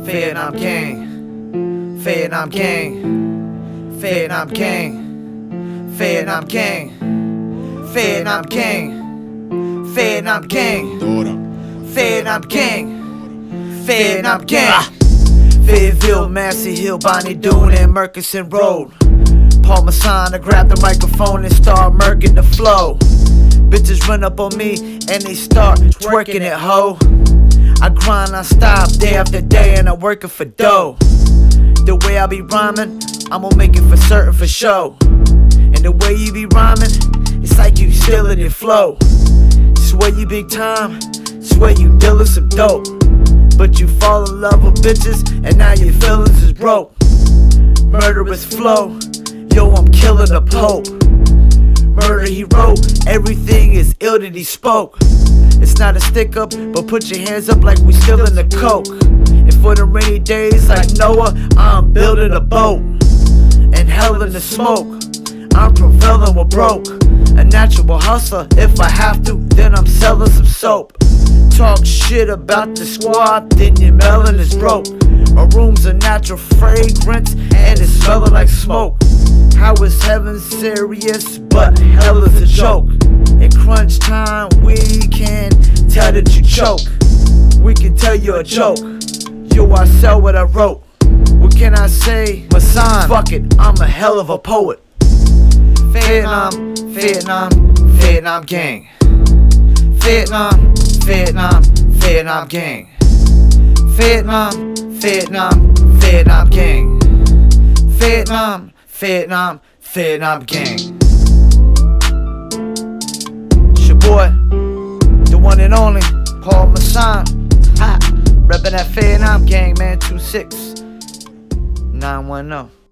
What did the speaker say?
Vietnam gang, Vietnam gang, Vietnam gang, Vietnam gang, Vietnam gang, Vietnam gang, Vietnam gang, Vietnam gang. Fayetteville, Massey Hill, Bonnie Doon, and Murchison Road. Paul Masson, I grab the microphone and start murking the flow. Bitches run up on me and they start twerking it, ho. I grind, I stop day after day and I'm working for dough. The way I be rhyming, I'm gonna make it for certain for show. And the way you be rhyming, it's like you stealing your flow. Swear you big time, swear you dealing some dope. But you fall in love with bitches and now your feelings is broke. Murderous flow, yo, I'm killing the Pope. Murder he wrote, everything is ill that he spoke. It's not a stick up, but put your hands up like we still in the coke. And for the rainy days like Noah, I'm building a boat. And hell in the smoke, I'm prevailing with broke. A natural hustler, if I have to, then I'm selling some soap. Talk shit about the squad, then your melon is broke. My room's a natural fragrance, and it's smelling like smoke. How is heaven serious, but hell is a joke? In crunch time, we can tell that you choke. We can tell you a joke. Yo, I sell what I wrote. What can I say? Masson, fuck it, I'm a hell of a poet. Vietnam, Vietnam, Vietnam gang. Vietnam, Vietnam, Vietnam gang. Vietnam, Vietnam, Vietnam gang. Vietnam, Vietnam, Vietnam gang. It's your boy, the one and only Paul Masson. Ha, reppin' that Vietnam gang, man. 26 910.